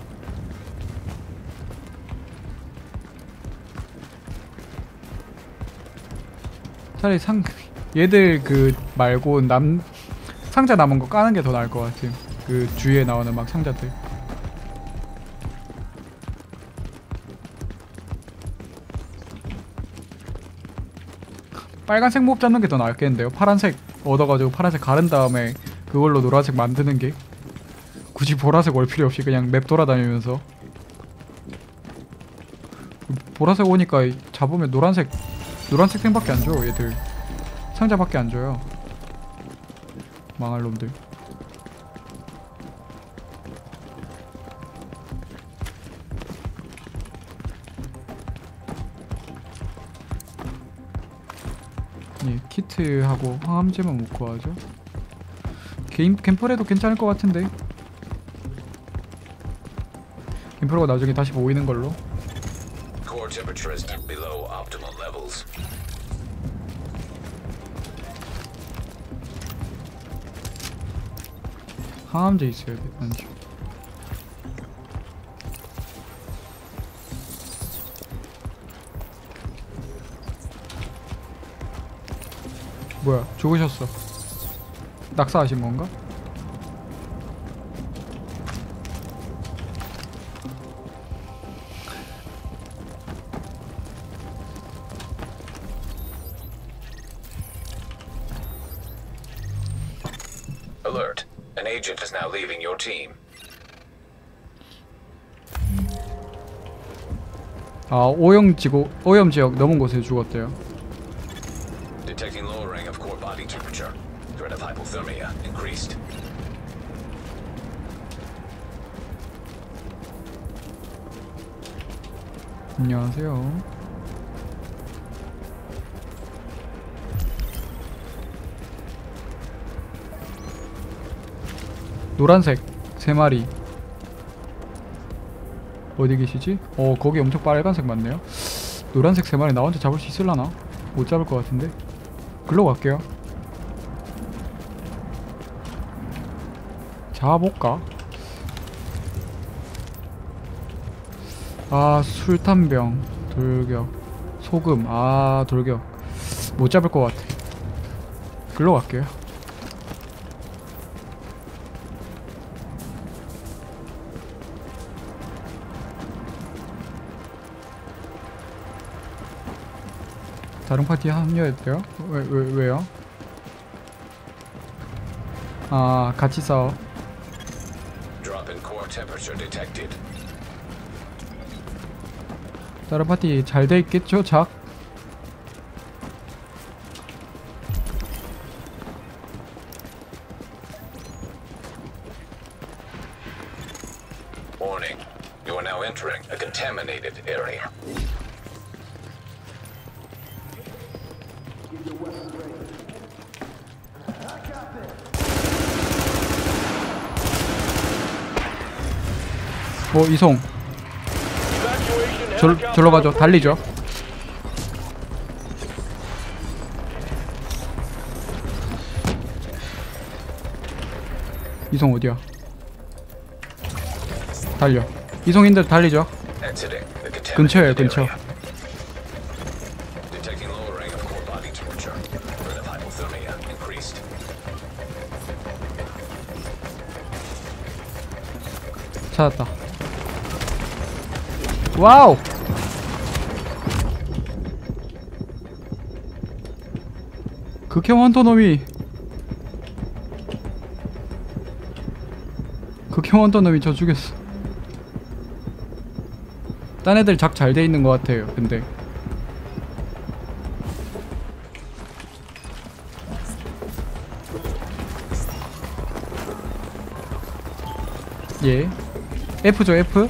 차라리 상 얘들 그 말고 남 상자 남은 거 까는 게 더 나을 것 같아. 그 주위에 나오는 막 상자들. 빨간색 몹 잡는 게 더 나을겠는데요. 파란색 얻어가지고 파란색 가른 다음에 그걸로 노란색 만드는 게. 굳이 보라색 올 필요 없이 그냥 맵 돌아다니면서. 보라색 오니까 잡으면 노란색 노란색 템밖에 안 줘 얘들. 상자밖에 안 줘요. 망할 놈들. 예, 키트하고 항암제만 먹고 하죠. 게임 캠프레도 괜찮을 것 같은데. 캠프로가 나중에 다시 모이는 걸로. Core temperature is below optimal levels. 항암제 있어야 돼. 안주. 뭐야? 죽으셨어. 낙사하신 건가? Alert. An agent is now leaving your team. 아 오염 지구 오염 지역 넘은 곳에 죽었대요. Detecting lowering of core body temperature. Threat of hypothermia increased. 안녕하세요. 노란색 세 마리. 어디 계시지? 어 거기 엄청 빨간색 많네요. 노란색 세 마리 나 혼자 잡을 수 있을라나? 못 잡을 것 같은데. 글로 갈게요. 잡아볼까? 아 술탄병 돌격 소금. 아 돌격 못 잡을 것 같아. 글로 갈게요. 다른 파티 합류했대요? 왜, 왜, 왜요? 아, 같이 싸워. Drop in core temperature detected. 다른 파티 잘 돼 있겠죠, 작? Warning. You are now entering a contaminated area. 어, 이송. 절, 절로 가죠. 달리죠. 이송 어디야? 달려. 이송인들 달리죠. Exiting the 근처에요, contaminated 근처. area. Detecting lowering of core body temperature. Rate of hypothermia increased. 찾았다. 와우! 극혐 헌터놈이 극혐 헌터놈이 저 죽였어. 딴 애들 작 잘 돼 있는 것 같아요. 근데 예 F죠 F.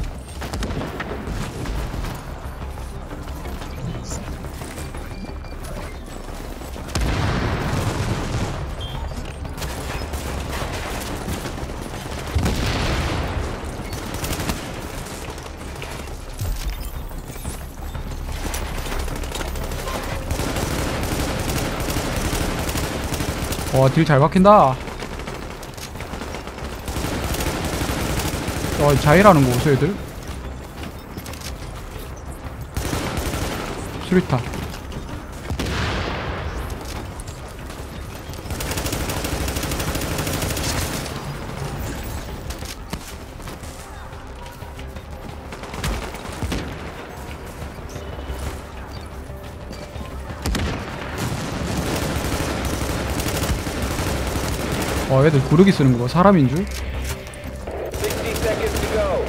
와, 딜 잘 박힌다. 어, 자일하는 거 보소, 애들. 수리타. 어, 애들 구르기 쓰는 거 사람인 줄? sixty seconds to go.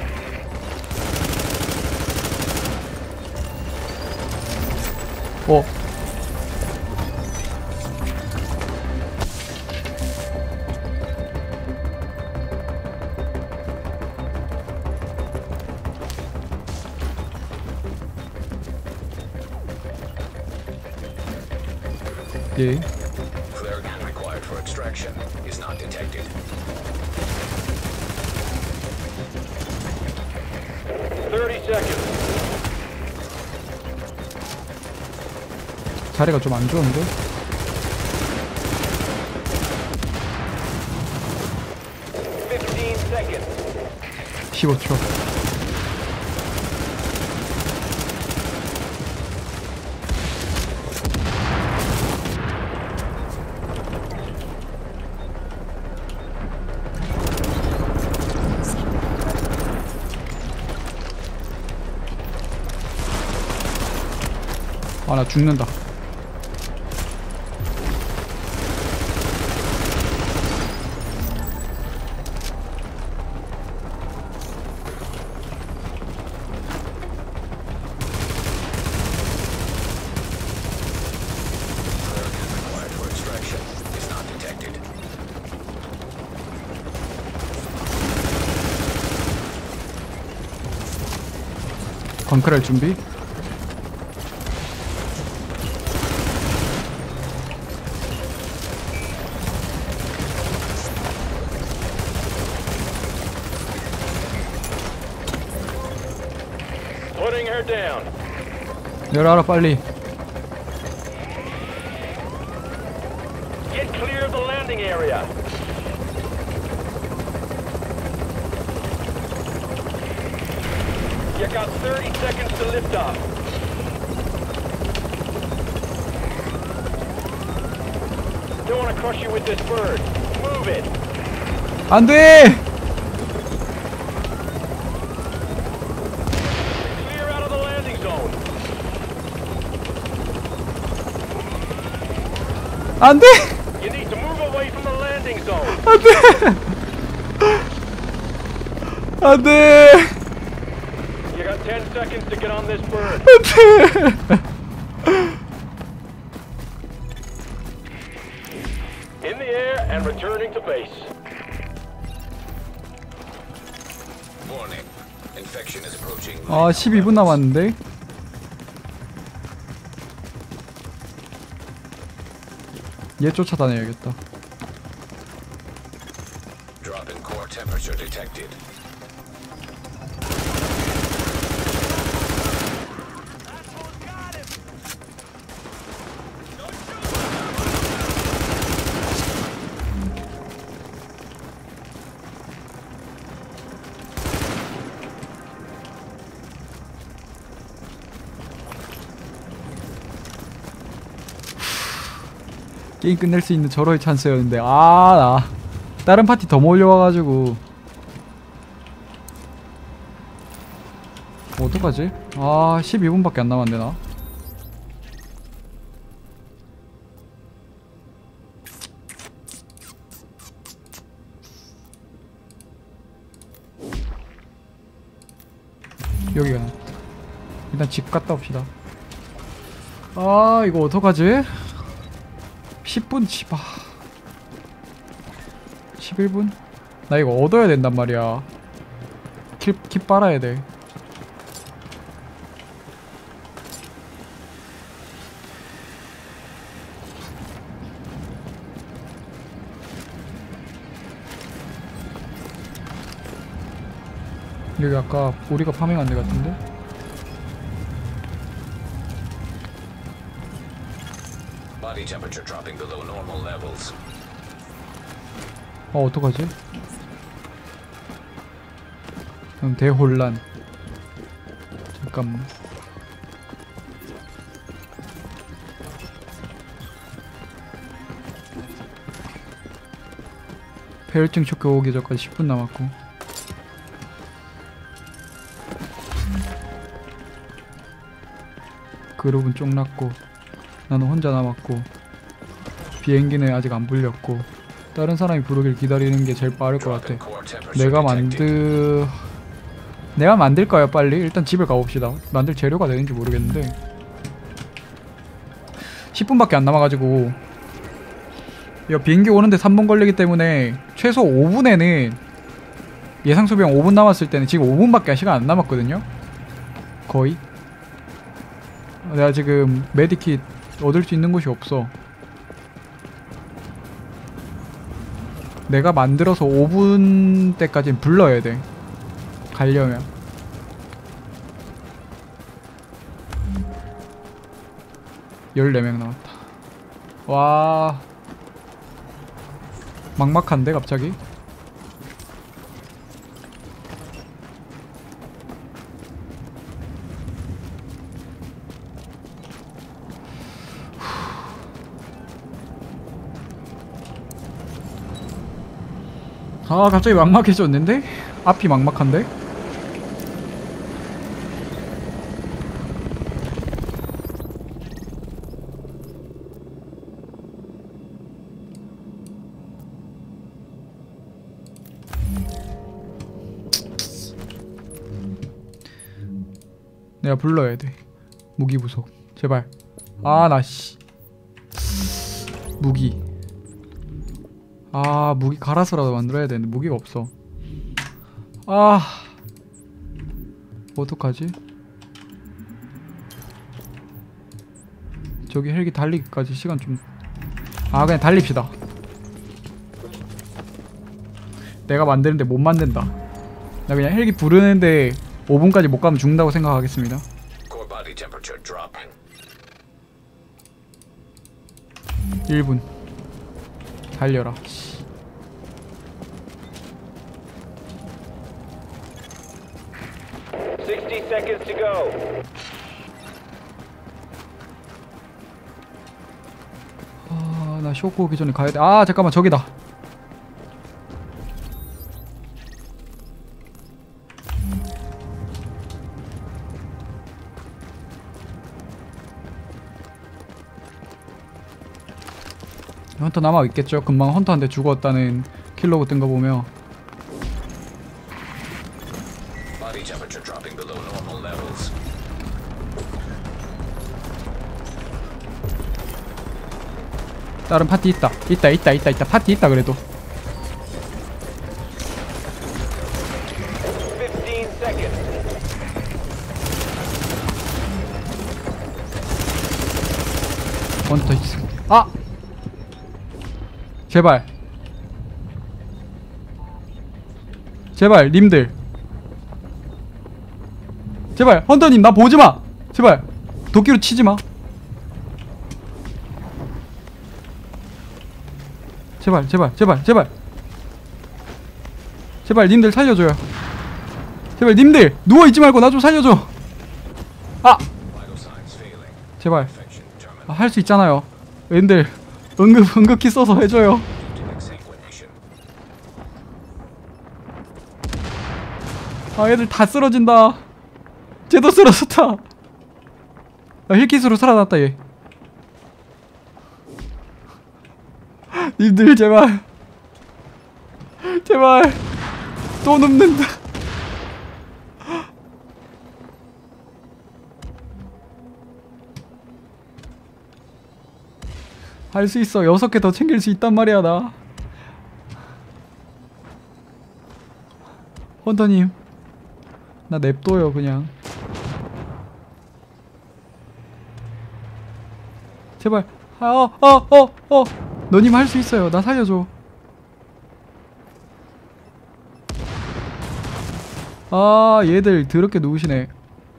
어. 예. Flare gun required for extraction is not detected. thirty seconds. 자리가 좀 안 좋은데? fifteen seconds. 십오 초. 아, 나 죽는다. Required for extraction is not detected. 광클할 준비. Putting her down. 열어라 빨리. Get clear of the landing area. You got thirty seconds to lift off. Don't want to crush you with this bird. Move it. 안 돼! Clear out of the landing zone. 안돼! You need to move away from the landing zone. 안돼! 안돼! You got ten seconds to get on this bird. In the air and returning to base. Warning. Infection is approaching. 아 십이 분 남았는데? 얘 쫓아다녀야겠다. Drop in core temperature detected. 게임 끝낼 수 있는 절호의 찬스였는데 아 나 다른 파티 더 몰려와가지고 어떡하지? 아 십이 분밖에 안 남았네 나. 여기가 나. 일단 집 갔다 옵시다. 아 이거 어떡하지? 십 분 치바 십일 분? 나 이거 얻어야 된단 말이야. 킬, 킬 빨아야 돼. 여기 아까 우리가 파밍한 데 같은데? Body temperature dropping below normal levels. 어 어떡하지? 그럼 대혼란. 잠깐만. 폐혈증 쇼크 오기 전까지 십 분 남았고. 그룹은 쫑났고 나는 혼자 남았고 비행기는 아직 안 불렸고 다른 사람이 부르길 기다리는 게 제일 빠를 것 같아. 내가 만들... 내가 만들까요 빨리? 일단 집을 가봅시다. 만들 재료가 되는지 모르겠는데 십 분밖에 안 남아가지고 야, 비행기 오는데 삼 분 걸리기 때문에 최소 오 분에는 예상 소비용 오 분 남았을 때는 지금 오 분밖에 시간 안 남았거든요. 거의. 내가 지금 메디킷 얻을 수 있는 곳이 없어. 내가 만들어서 오 분 때까지는 불러야 돼. 가려면. 열네 명 남았다. 와. 막막한데 갑자기? 아 갑자기 막막해졌는데? 앞이 막막한데? 내가 불러야 돼. 무기 부속 제발. 아 나 씨 무기 아 무기 갈아서라도 만들어야 되는데 무기가 없어. 아 어떡하지? 저기 헬기 달리기까지 시간 좀... 아 그냥 달립시다. 내가 만드는데 못 만든다. 나 그냥 헬기 부르는데 오 분까지 못 가면 죽는다고 생각하겠습니다. Core body temperature dropping. 일 분 달려라. sixty seconds to go. 아, 나 쇼크 오기 전에 가야 돼. 아, 잠깐만, 저기다. 헌터 남아 있겠죠. 금방 헌터한테 죽었다는 킬로그 뜬 거 보면. Body temperature dropping below normal levels. 다른 파티 있다. 있다 있다 있다 있다. 파티 있다 그래도. fifteen seconds. 헌터 있어. 아! 제발. 제발 님들. 제발 헌터님 나 보지마. 제발 도끼로 치지마. 제발 제발 제발 제발 제발 님들 살려줘요. 제발 님들 누워있지 말고 나 좀 살려줘. 아! Vital signs failing. 제발 Infection terminal. 아, 할 수 있잖아요. 님들 응급 응급키 써서 해줘요. To exsanguination. 아 얘들 다 쓰러진다. 쟤도 쓰러졌다. 아, 힐킷으로 살아났다 얘. 님들 제발 제발 또 눕는다. 할 수 있어. 여섯 개 더 챙길 수 있단 말이야 나. 헌터님 나 냅둬요 그냥. 제발. 아어어어 어. 너님 할 수 있어요. 나 살려줘. 아 얘들 더럽게 누우시네.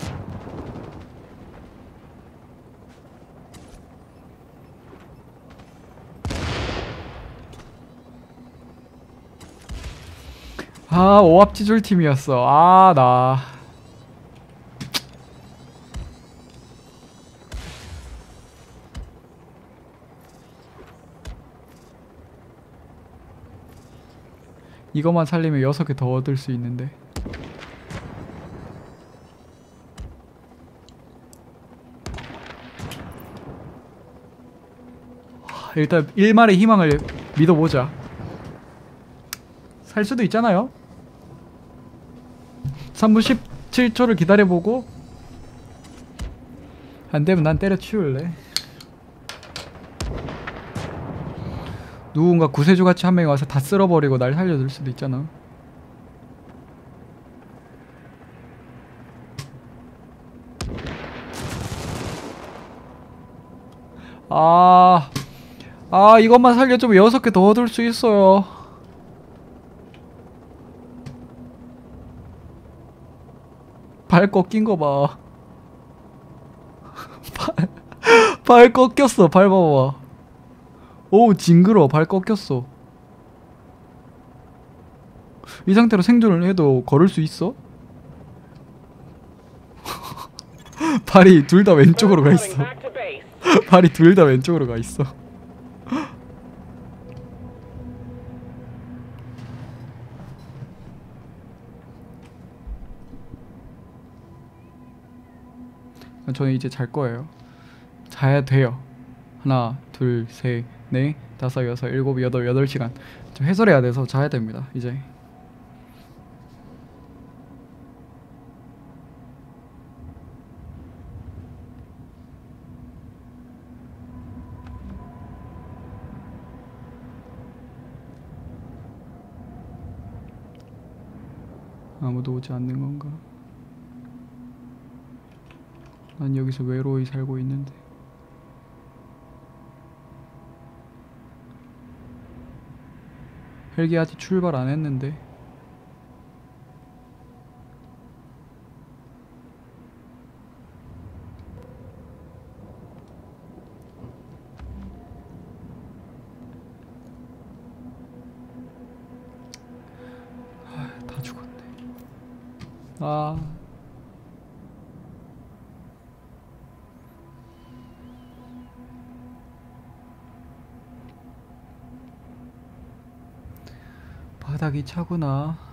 아 오합지졸 팀이었어. 아 나 이거만 살리면 여섯 개 더 얻을 수 있는데. 하, 일단 일말의 희망을 믿어보자. 살 수도 있잖아요. 삼 분 십칠 초를 기다려보고 안되면 난 때려치울래. 누군가 구세주같이 한 명이 와서 다 쓸어버리고 날 살려줄 수도 있잖아. 아, 아 이것만 살려주면 여섯 개 더 얻을 수 있어요. 발 꺾인 거 봐. 발, 발 꺾였어. 발 봐봐. 오 징그러. 발 꺾였어. 이 상태로 생존을 해도 걸을 수 있어? 발이 둘 다 왼쪽으로 가 있어. Back to base. 발이 둘 다 왼쪽으로 가 있어. 저는 이제 잘 거예요. 자야 돼요. 하나, 둘, 셋, 넷, 다섯, 여섯, 일곱, 여덟, 여덟 시간. 좀 해설해야 돼서 자야 됩니다. 이제. 아무도 오지 않는 건가? 난 여기서 외로이 살고 있는데. 헬기 아직 출발 안 했는데. 아, 다 죽었네. 아. 바닥이 차구나.